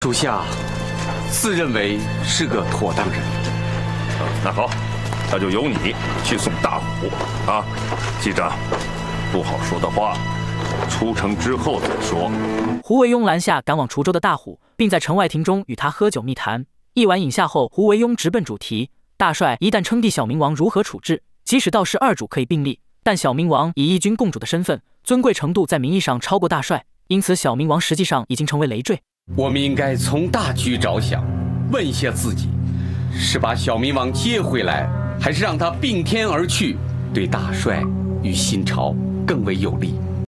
属下自认为是个妥当人。 那好，那就由你去送大虎啊。记着，不好说的话，出城之后再说。 胡惟庸拦下赶往滁州的大虎，并在城外庭中与他喝酒密谈。一晚饮下后，胡惟庸直奔主题：大帅一旦称帝，小明王如何处置？即使道氏二主可以并立，但小明王以一军共主的身份，尊贵程度在名义上超过大帅，因此小明王实际上已经成为累赘。 我们应该从大局着想，问一下自己，是把小明王接回来，还是让他并天而去，对大帅与新朝更为有利？